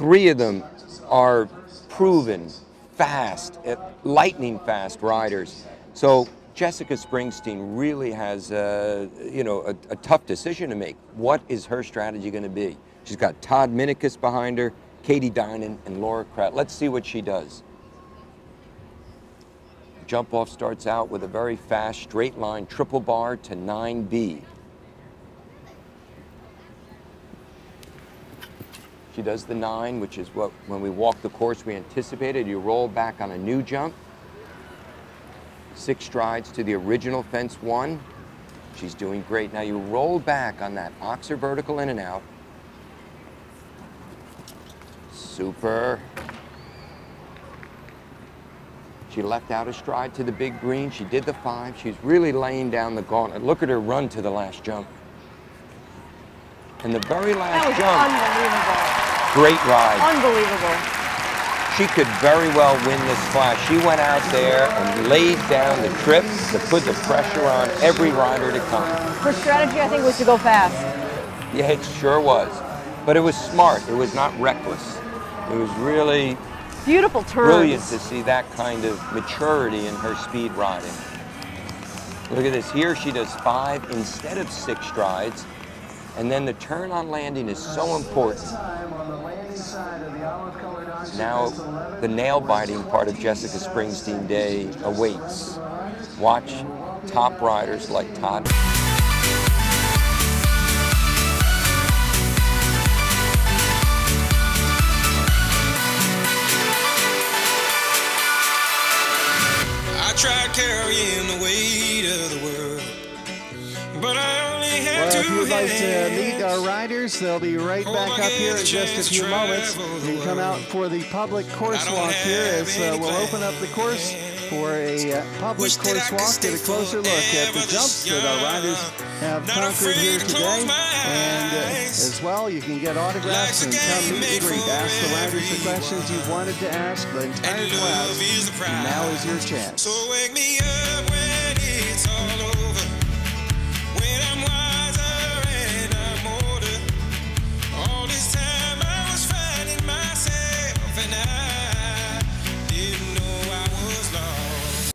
3 of them are proven, fast, lightning fast riders. So Jessica Springsteen really has, you know, a tough decision to make. What is her strategy going to be? She's got Todd Minicus behind her, Katie Dinan, and Laura Kraut. Let's see what she does. Jump off starts out with a very fast straight line triple bar to 9B. She does the 9, which is what, when we walk the course, we anticipated. You roll back on a new jump. 6 strides to the original fence 1. She's doing great. Now you roll back on that oxer vertical in and out. Super. She left out a stride to the big green. She did the 5. She's really laying down the gauntlet. Look at her run to the last jump. And the very last jump. Unbelievable. Great ride. Unbelievable. She could very well win this class. She went out there and laid down the trip to put the pressure on every rider to come. Her strategy, I think, was to go fast. Yeah, it sure was. But it was smart. It was not reckless. It was really beautiful turns. Brilliant to see that kind of maturity in her speed riding. Look at this. Here she does 5 instead of 6 strides. And then the turn on landing is so important. Now the nail-biting part of Jessica Springsteen Day awaits. Watch top riders like Todd. I tried carrying the weight of the world, but I only had Well, if two you'd like to hands. meet our riders, they'll be right back up here in just a few moments. You can come out for the public course walk here as we'll open up the course for a public course walk. Get a closer look at the jumps that our riders have conquered here today. And as well, you can get autographs and come meet and greet. Ask the riders the questions you've wanted to ask the entire class. Now is your chance. So wake me up when it's all over, when I'm wiser and I'm older. All this time I was finding myself and I didn't know I was lost.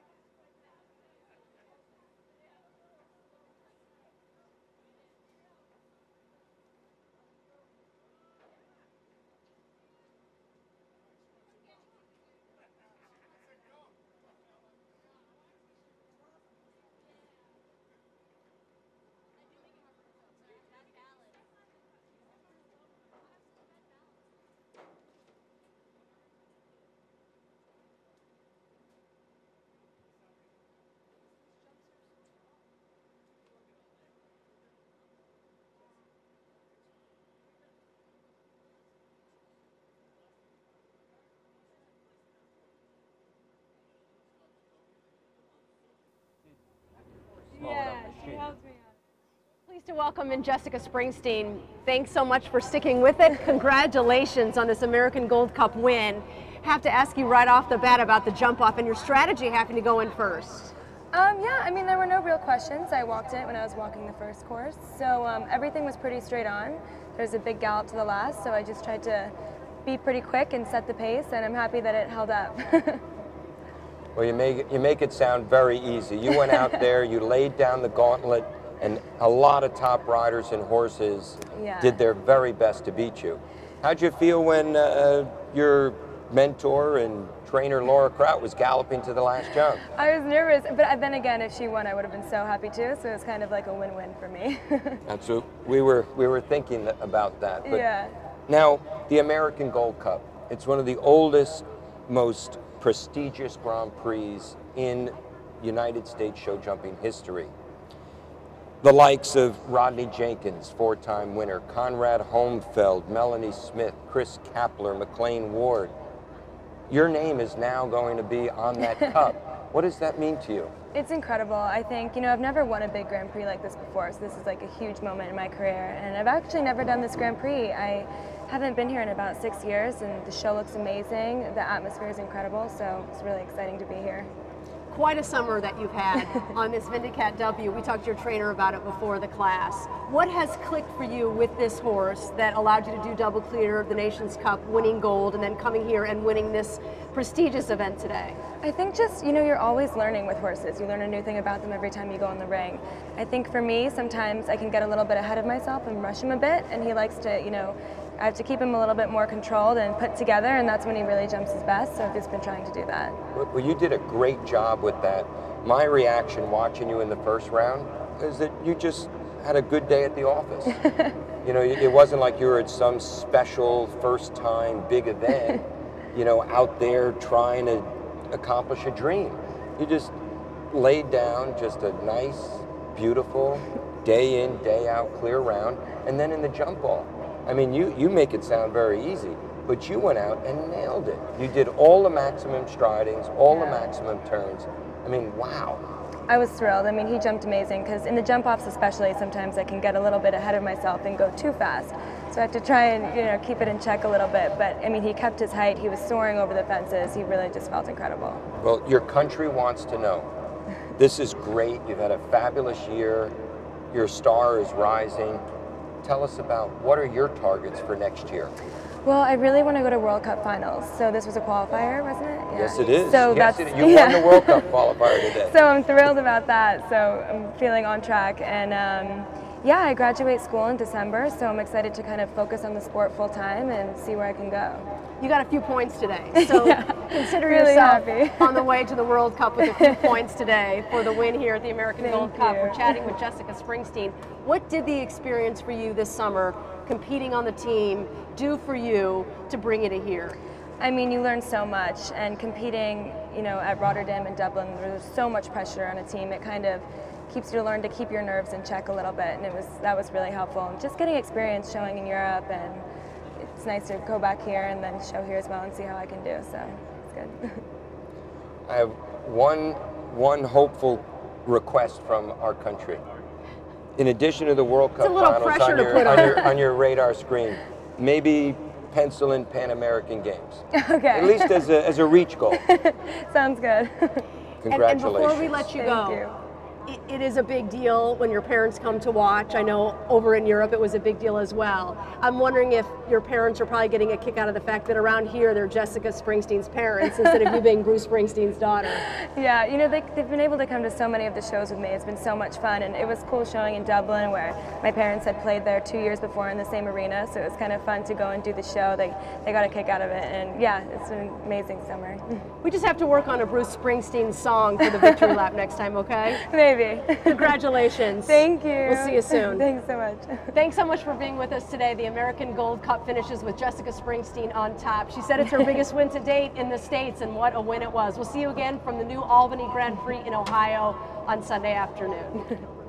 Yeah, she helps me out. Pleased to welcome in Jessica Springsteen. Thanks so much for sticking with it. Congratulations on this American Gold Cup win. Have to ask you right off the bat about the jump off and your strategy having to go in first. Yeah, I mean, there were no real questions. I walked it when I was walking the first course, so everything was pretty straight on. There's a big gallop to the last, so I just tried to be pretty quick and set the pace, and I'm happy that it held up. Well, you make it sound very easy. You went out there, you laid down the gauntlet, and a lot of top riders and horses did their very best to beat you. How'd you feel when your mentor and trainer Laura Kraut was galloping to the last jump? I was nervous, but then again, if she won, I would have been so happy too, so it was kind of like a win-win for me. That's what we were thinking about that. But yeah. now, the American Gold Cup, it's one of the oldest, most prestigious Grand Prix in United States show jumping history. The likes of Rodney Jenkins, 4-time winner, Conrad Homfeld, Melanie Smith, Chris Kapler, McLean Ward. Your name is now going to be on that cup. What does that mean to you? It's incredible. I think, you know, I've never won a big Grand Prix like this before, so this is like a huge moment in my career. And I've actually never done this Grand Prix. I haven't been here in about 6 years, and the show looks amazing. The atmosphere is incredible, so it's really exciting to be here. quite a summer that you've had on this Vindicat W. We talked to your trainer about it before the class. What has clicked for you with this horse that allowed you to do double clear, the Nations Cup, winning gold, and then coming here and winning this prestigious event today? I think just, you know, you're always learning with horses. You learn a new thing about them every time you go in the ring. I think for me, sometimes I can get a little bit ahead of myself and rush him a bit, and he likes to, you know, I have to keep him a little bit more controlled and put together, and that's when he really jumps his best, so I've just been trying to do that. Well, you did a great job with that. My reaction watching you in the first round is that you just had a good day at the office. You know, it wasn't like you were at some special first time big event, you know, out there trying to accomplish a dream. You just laid down just a nice, beautiful, day in, day out, clear round, and then in the jump ball. I mean, you make it sound very easy, but you went out and nailed it. You did all the maximum stridings, all the maximum turns. I mean, wow. I was thrilled. I mean, he jumped amazing, because in the jump-offs especially, sometimes I can get a little bit ahead of myself and go too fast. So I have to try and, you know, keep it in check a little bit. But, I mean, he kept his height. He was soaring over the fences. He really just felt incredible. Well, your country wants to know. This is great. You've had a fabulous year. Your star is rising. Tell us about what are your targets for next year? Well, I really want to go to World Cup finals. So this was a qualifier, wasn't it? Yeah. Yes, it is. So yes, that's, you won the World Cup qualifier today. So I'm thrilled about that. So I'm feeling on track. And yeah, I graduate school in December, so I'm excited to kind of focus on the sport full time and see where I can go. You got a few points today, so yeah, consider really yourself happy. on the way to the World Cup with a few points today for the win here at the American Gold Cup. you. We're chatting with Jessica Springsteen. What did the experience for you this summer, competing on the team, do for you to bring it here? I mean, you learn so much, and competing, you know, at Rotterdam and Dublin, there's so much pressure on a team. It kind of keeps you to learn to keep your nerves in check a little bit, and that was really helpful. And just getting experience showing in Europe, and it's nice to go back here and then show here as well and see how I can do. So it's good. I have one hopeful request from our country. In addition to the World Cup finals on your radar screen, maybe pencil in Pan American Games. Okay. At least as a reach goal. Sounds good. Congratulations. And before we let you Thank go, you. it is a big deal when your parents come to watch. I know over in Europe it was a big deal as well. I'm wondering if your parents are probably getting a kick out of the fact that around here they're Jessica Springsteen's parents instead of you being Bruce Springsteen's daughter. Yeah, you know, they've been able to come to so many of the shows with me. It's been so much fun, and it was cool showing in Dublin where my parents had played there 2 years before in the same arena, so it was kind of fun to go and do the show. They got a kick out of it, and yeah, it's an amazing summer. We just have to work on a Bruce Springsteen song for the victory lap next time, okay? Maybe. Congratulations. Thank you. We'll see you soon. Thanks so much. Thanks so much for being with us today. The American Gold Cup finishes with Jessica Springsteen on top. She said it's her biggest win to date in the States, and what a win it was. We'll see you again from the new Albany Grand Prix in Ohio on Sunday afternoon.